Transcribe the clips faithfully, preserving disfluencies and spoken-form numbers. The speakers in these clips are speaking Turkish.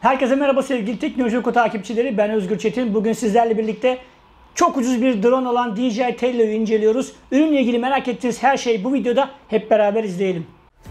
Herkese merhaba sevgili Teknoloji Oku takipçileri. Ben Özgür Çetin. Bugün sizlerle birlikte çok ucuz bir drone olan D J I Tello'yu inceliyoruz. Ürünle ilgili merak ettiğiniz her şeyi bu videoda hep beraber izleyelim.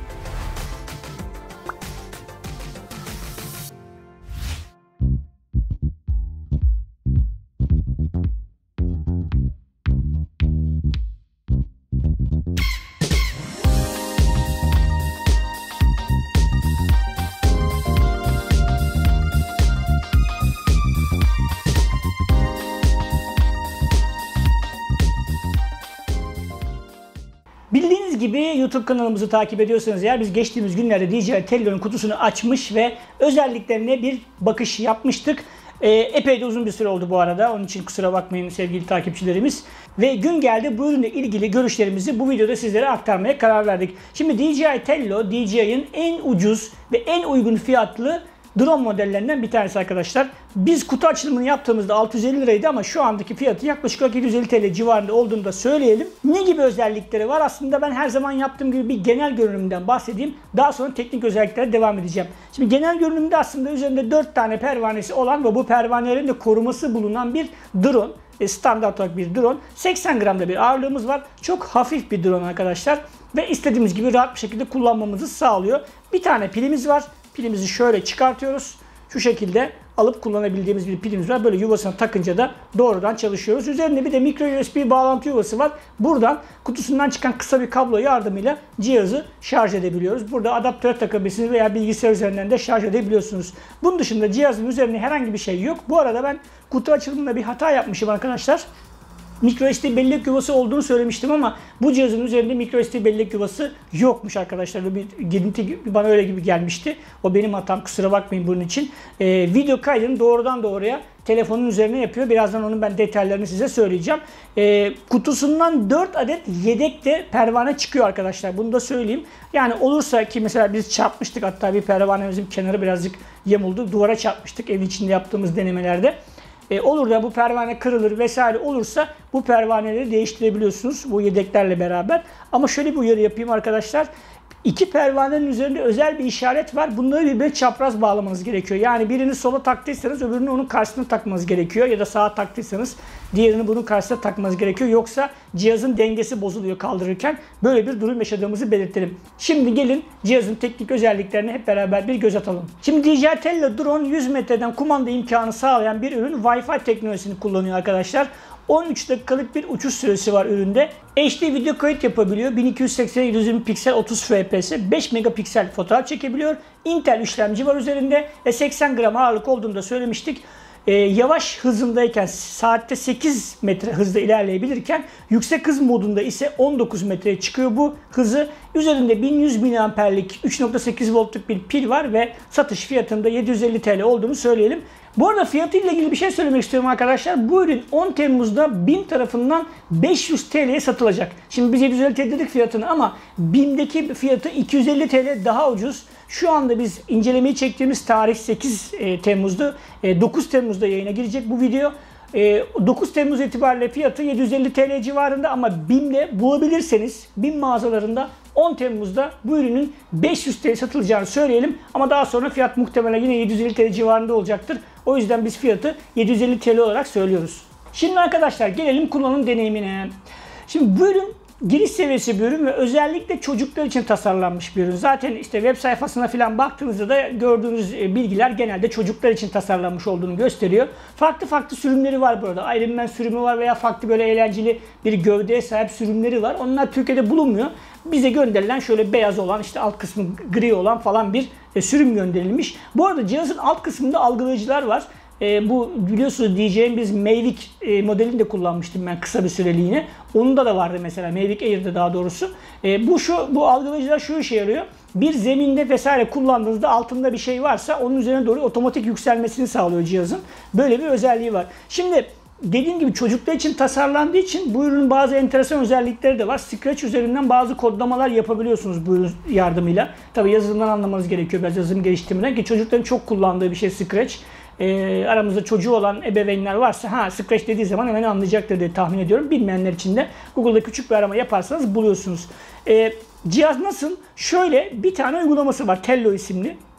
Bildiğiniz gibi YouTube kanalımızı takip ediyorsanız eğer biz geçtiğimiz günlerde D J I Tello'nun kutusunu açmış ve özelliklerine bir bakış yapmıştık. Ee, epey de uzun bir süre oldu bu arada. Onun için kusura bakmayın sevgili takipçilerimiz. Ve gün geldi bu ürünle ilgili görüşlerimizi bu videoda sizlere aktarmaya karar verdik. Şimdi D J I Tello, D J I'nin en ucuz ve en uygun fiyatlı drone modellerinden bir tanesi arkadaşlar. Biz kutu açılımını yaptığımızda altı yüz elli liraydı ama şu andaki fiyatı yaklaşık yedi yüz elli TL civarında olduğunu da söyleyelim. Ne gibi özellikleri var? Aslında ben her zaman yaptığım gibi bir genel görünümden bahsedeyim. Daha sonra teknik özelliklere devam edeceğim. Şimdi genel görünümde aslında üzerinde dört tane pervanesi olan ve bu pervanelerin de koruması bulunan bir drone. Standart olarak bir drone. seksen gramda bir ağırlığımız var. Çok hafif bir drone arkadaşlar. Ve istediğimiz gibi rahat bir şekilde kullanmamızı sağlıyor. Bir tane pilimiz var. Pilimizi şöyle çıkartıyoruz. Şu şekilde alıp kullanabildiğimiz bir pilimiz var. Böyle yuvasına takınca da doğrudan çalışıyoruz. Üzerinde bir de micro U S B bağlantı yuvası var. Buradan kutusundan çıkan kısa bir kablo yardımıyla cihazı şarj edebiliyoruz. Burada adaptör takabilirsiniz veya bilgisayar üzerinden de şarj edebiliyorsunuz. Bunun dışında cihazın üzerinde herhangi bir şey yok. Bu arada ben kutu açılımında bir hata yapmışım arkadaşlar. Micro S D bellek yuvası olduğunu söylemiştim ama bu cihazın üzerinde micro S D bellek yuvası yokmuş arkadaşlar. Bir gelinti bana öyle gibi gelmişti. O benim hatam, kusura bakmayın bunun için. Ee, video kaydını doğrudan doğruya telefonun üzerine yapıyor. Birazdan onun ben detaylarını size söyleyeceğim. Ee, kutusundan dört adet yedek de pervane çıkıyor arkadaşlar. Bunu da söyleyeyim. Yani olursa ki mesela biz çarpmıştık, hatta bir pervanemizin kenarı birazcık yamuldu. Duvara çarpmıştık evin içinde yaptığımız denemelerde. E, olur da bu pervane kırılır vesaire olursa bu pervaneleri değiştirebiliyorsunuz bu yedeklerle beraber. Ama şöyle bir uyarı yapayım arkadaşlar. İki pervanenin üzerinde özel bir işaret var. Bunları birbirine çapraz bağlamanız gerekiyor. Yani birini sola taktıysanız öbürünü onun karşısına takmanız gerekiyor. Ya da sağa taktıysanız diğerini bunun karşısına takmanız gerekiyor. Yoksa cihazın dengesi bozuluyor kaldırırken. Böyle bir durum yaşadığımızı belirtelim. Şimdi gelin cihazın teknik özelliklerine hep beraber bir göz atalım. Şimdi D J I Tello drone yüz metreden kumanda imkanı sağlayan bir ürün. Wi-Fi teknolojisini kullanıyor arkadaşlar. on üç dakikalık bir uçuş süresi var üründe. H D video kayıt yapabiliyor. bin iki yüz seksen yedi yüz yirmi piksel otuz F P S, beş megapiksel fotoğraf çekebiliyor. Intel işlemci var üzerinde ve seksen gram ağırlık olduğunu da söylemiştik. Ee, yavaş hızındayken saatte sekiz metre hızda ilerleyebilirken yüksek hız modunda ise on dokuz metreye çıkıyor bu hızı. Üzerinde bin yüz miliamperlik üç nokta sekiz voltluk bir pil var ve satış fiyatında yedi yüz elli TL olduğunu söyleyelim. Bu arada fiyatıyla ilgili bir şey söylemek istiyorum arkadaşlar. Bu ürün on Temmuz'da BİM tarafından beş yüz TL'ye satılacak. Şimdi biz yedi yüz elli TL dedik fiyatını ama BİM'deki fiyatı iki yüz elli TL daha ucuz. Şu anda biz incelemeyi çektiğimiz tarih sekiz Temmuz'da. dokuz Temmuz'da yayına girecek bu video. dokuz Temmuz itibariyle fiyatı yedi yüz elli TL civarında ama BİM'de bulabilirseniz BİM mağazalarında on Temmuz'da bu ürünün beş yüz TL satılacağını söyleyelim. Ama daha sonra fiyat muhtemelen yine yedi yüz elli TL civarında olacaktır. O yüzden biz fiyatı yedi yüz elli TL olarak söylüyoruz. Şimdi arkadaşlar gelelim kullanım deneyimine. Şimdi bu ürün giriş seviyesi bir ürün ve özellikle çocuklar için tasarlanmış bir ürün. Zaten işte web sayfasına falan baktığınızda da gördüğünüz bilgiler genelde çocuklar için tasarlanmış olduğunu gösteriyor. Farklı farklı sürümleri var burada. Iron Man sürümü var veya farklı böyle eğlenceli bir gövdeye sahip sürümleri var. Onlar Türkiye'de bulunmuyor. Bize gönderilen şöyle beyaz olan, işte alt kısmı gri olan falan bir e, sürüm gönderilmiş. Bu arada cihazın alt kısmında algılayıcılar var. E, bu biliyorsunuz D J I'nin biz Mavic e, modelini de kullanmıştım ben kısa bir süreliğine. Onda da vardı mesela, Mavic Air'de daha doğrusu. E, bu şu bu algılayıcılar şu işe yarıyor. Bir zeminde vesaire kullandığınızda altında bir şey varsa onun üzerine doğru otomatik yükselmesini sağlıyor cihazın. Böyle bir özelliği var. Şimdi dediğim gibi çocuklar için tasarlandığı için bu ürünün bazı enteresan özellikleri de var. Scratch üzerinden bazı kodlamalar yapabiliyorsunuz bu ürün yardımıyla. Tabi yazılımdan anlamanız gerekiyor biraz yazılım geliştirmeden ki çocukların çok kullandığı bir şey Scratch. e, aramızda çocuğu olan ebeveynler varsa ha Scratch dediği zaman hemen anlayacaktır diye tahmin ediyorum. Bilmeyenler için de Google'da küçük bir arama yaparsanız buluyorsunuz. E, cihaz nasıl? Şöyle bir tane uygulaması var, Tello isimli.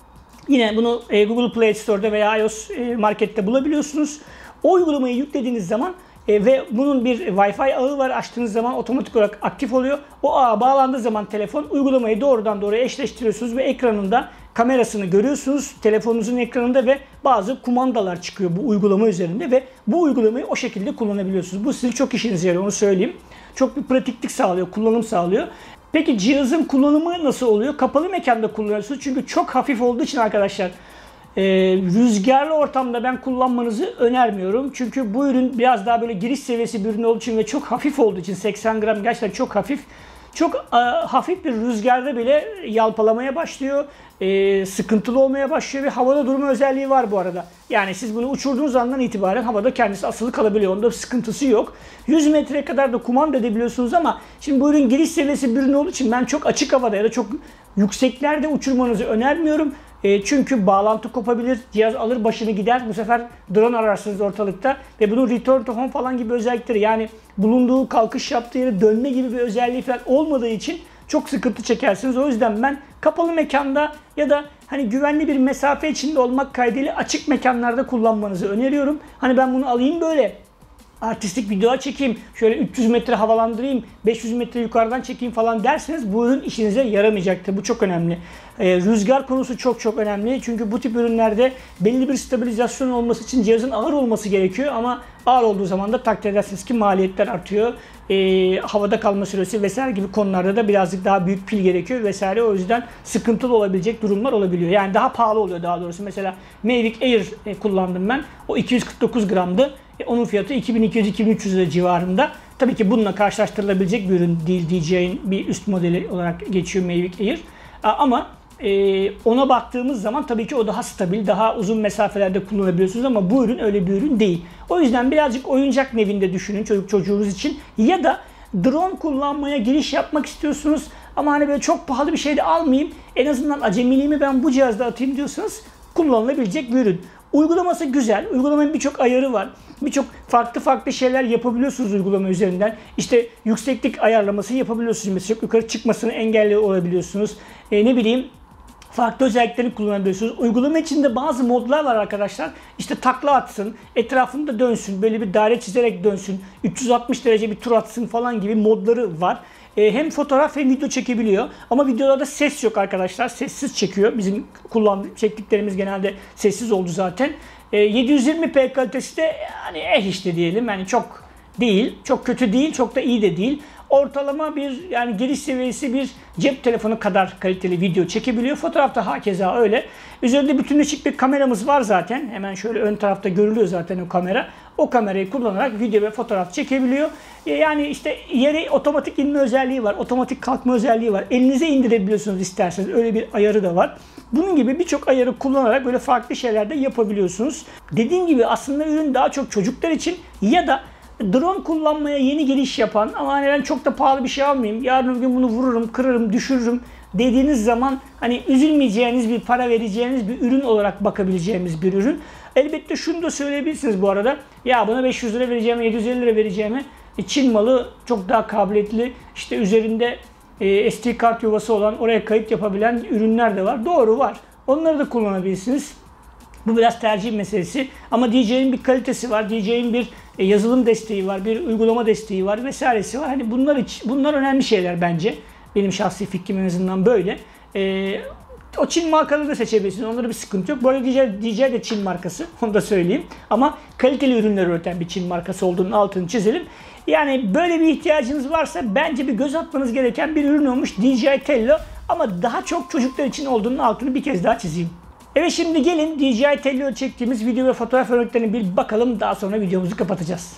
Yine bunu e, Google Play Store'da veya iOS e, Market'te bulabiliyorsunuz. O uygulamayı yüklediğiniz zaman e, ve bunun bir Wi-Fi ağı var. Açtığınız zaman otomatik olarak aktif oluyor. O ağa bağlandığı zaman telefon uygulamayı doğrudan doğruya eşleştiriyorsunuz ve ekranında kamerasını görüyorsunuz. Telefonunuzun ekranında ve bazı kumandalar çıkıyor bu uygulama üzerinde ve bu uygulamayı o şekilde kullanabiliyorsunuz. Bu sizin çok işinize yarıyor, onu söyleyeyim. Çok bir pratiklik sağlıyor, kullanım sağlıyor. Peki cihazın kullanımı nasıl oluyor? Kapalı mekanda kullanıyorsunuz çünkü çok hafif olduğu için arkadaşlar e, rüzgarlı ortamda ben kullanmanızı önermiyorum. Çünkü bu ürün biraz daha böyle giriş seviyesi bir ürün olduğu için ve çok hafif olduğu için seksen gram gerçekten çok hafif. Çok e, hafif bir rüzgarda bile yalpalamaya başlıyor. E, sıkıntılı olmaya başlıyor ve havada durma özelliği var bu arada. Yani siz bunu uçurduğunuz andan itibaren havada kendisi asılı kalabiliyor. Onda bir sıkıntısı yok. yüz metreye kadar da kumanda edebiliyorsunuz ama şimdi bu ürün giriş seviyesi bir ürün olduğu için ben çok açık havada ya da çok yükseklerde uçurmanızı önermiyorum. E, çünkü bağlantı kopabilir, cihaz alır başını gider. Bu sefer drone ararsınız ortalıkta ve bunun return to home falan gibi özellikleri, yani bulunduğu kalkış yaptığı yere dönme gibi bir özelliği falan olmadığı için çok sıkıntı çekersiniz. O yüzden ben kapalı mekanda ya da hani güvenli bir mesafe içinde olmak kaydıyla açık mekanlarda kullanmanızı öneriyorum. Hani ben bunu alayım böyle artistik videolar çekeyim, şöyle üç yüz metre havalandırayım, beş yüz metre yukarıdan çekeyim falan derseniz bu ürün işinize yaramayacaktır. Bu çok önemli. Ee, rüzgar konusu çok çok önemli. Çünkü bu tip ürünlerde belli bir stabilizasyon olması için cihazın ağır olması gerekiyor ama ağır olduğu zaman da takdir edersiniz ki maliyetler artıyor. Ee, havada kalma süresi vesaire gibi konularda da birazcık daha büyük pil gerekiyor vesaire. O yüzden sıkıntılı olabilecek durumlar olabiliyor. Yani daha pahalı oluyor daha doğrusu. Mesela Mavic Air e, kullandım ben. O iki yüz kırk dokuz gramdı. E, onun fiyatı iki bin iki yüz iki bin üç yüz lira civarında. Tabii ki bununla karşılaştırılabilecek bir ürün değil. D J I'nin bir üst modeli olarak geçiyor Mavic Air. Ama e, ona baktığımız zaman tabii ki o daha stabil, daha uzun mesafelerde kullanabiliyorsunuz ama bu ürün öyle bir ürün değil. O yüzden birazcık oyuncak nevinde düşünün çocuk çocuğunuz için ya da drone kullanmaya giriş yapmak istiyorsunuz ama hani böyle çok pahalı bir şey de almayayım, en azından acemiliğimi ben bu cihazda atayım diyorsanız kullanılabilecek bir ürün. Uygulaması güzel. Uygulamanın birçok ayarı var. Birçok farklı farklı şeyler yapabiliyorsunuz uygulama üzerinden. İşte yükseklik ayarlaması yapabiliyorsunuz. Mesela çok yukarı çıkmasını engelli olabiliyorsunuz. E, ne bileyim farklı özelliklerini kullanabiliyorsunuz. Uygulama içinde bazı modlar var arkadaşlar. İşte takla atsın, etrafında dönsün, böyle bir daire çizerek dönsün, üç yüz altmış derece bir tur atsın falan gibi modları var. Hem fotoğraf hem video çekebiliyor. Ama videolarda ses yok arkadaşlar. Sessiz çekiyor. Bizim kullandığımız çektiklerimiz genelde sessiz oldu zaten. yedi yüz yirmi p kalitesi de yani eh işte diyelim. Yani çok değil, çok kötü değil, çok da iyi de değil. Ortalama bir yani giriş seviyesi bir cep telefonu kadar kaliteli video çekebiliyor. Fotoğrafta hakeza öyle. Üzerinde bütünleşik bir kameramız var zaten. Hemen şöyle ön tarafta görülüyor zaten o kamera. O kamerayı kullanarak video ve fotoğraf çekebiliyor. Yani işte yere otomatik inme özelliği var. Otomatik kalkma özelliği var. Elinize indirebiliyorsunuz isterseniz. Öyle bir ayarı da var. Bunun gibi birçok ayarı kullanarak böyle farklı şeyler de yapabiliyorsunuz. Dediğim gibi aslında ürün daha çok çocuklar için ya da drone kullanmaya yeni giriş yapan ama hani ben çok da pahalı bir şey almayayım, yarın bir gün bunu vururum, kırarım, düşürürüm dediğiniz zaman hani üzülmeyeceğiniz bir para vereceğiniz bir ürün olarak bakabileceğimiz bir ürün. Elbette şunu da söyleyebilirsiniz bu arada. Ya buna beş yüz lira vereceğime, yedi yüz elli lira vereceğime Çin malı çok daha kabiliyetli, işte üzerinde e, S D kart yuvası olan, oraya kayıt yapabilen ürünler de var. Doğru, var. Onları da kullanabilirsiniz. Bu biraz tercih meselesi. Ama D J I'nin bir kalitesi var. D J I'nin bir e, yazılım desteği var, bir uygulama desteği var vesairesi var. Hani bunlar için, bunlar önemli şeyler bence. Benim şahsi fikrim en azından böyle. E, o Çin markaları da seçebilirsiniz. Onlarda bir sıkıntı yok. Bu arada D J, D J de Çin markası. Onu da söyleyeyim. Ama kaliteli ürünler üreten bir Çin markası olduğunun altını çizelim. Yani böyle bir ihtiyacınız varsa bence bir göz atmanız gereken bir ürün olmuş D J I Tello. Ama daha çok çocuklar için olduğunun altını bir kez daha çizeyim. Evet, şimdi gelin D J I Tello çektiğimiz video ve fotoğraf örneklerine bir bakalım. Daha sonra videomuzu kapatacağız.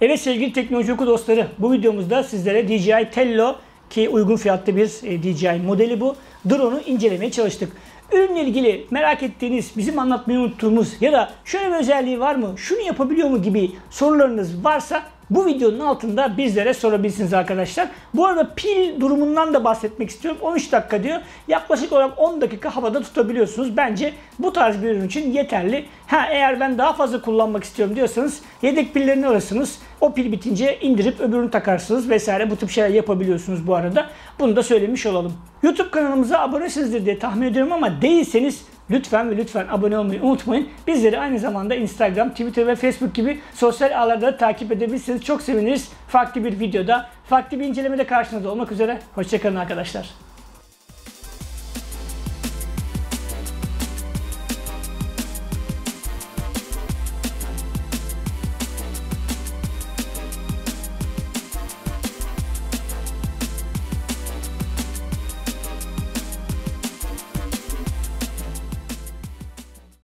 Evet sevgili teknoloji oku dostları, bu videomuzda sizlere D J I Tello, ki uygun fiyatlı bir D J I modeli bu, drone'u incelemeye çalıştık. Ürünle ilgili merak ettiğiniz, bizim anlatmayı unuttuğumuz ya da şöyle bir özelliği var mı, şunu yapabiliyor mu gibi sorularınız varsa bu videonun altında bizlere sorabilirsiniz arkadaşlar. Bu arada pil durumundan da bahsetmek istiyorum. on üç dakika diyor. Yaklaşık olarak on dakika havada tutabiliyorsunuz. Bence bu tarz bir ürün için yeterli. Ha, eğer ben daha fazla kullanmak istiyorum diyorsanız yedek pillerini alırsınız. O pil bitince indirip öbürünü takarsınız vesaire. Bu tip şeyler yapabiliyorsunuz bu arada. Bunu da söylemiş olalım. YouTube kanalımıza abonesinizdir diye tahmin ediyorum ama değilseniz lütfen ve lütfen abone olmayı unutmayın. Bizleri aynı zamanda Instagram, Twitter ve Facebook gibi sosyal ağlarda takip edebilirsiniz. Çok seviniriz. Farklı bir videoda, farklı bir incelemede karşınızda olmak üzere. Hoşça kalın arkadaşlar.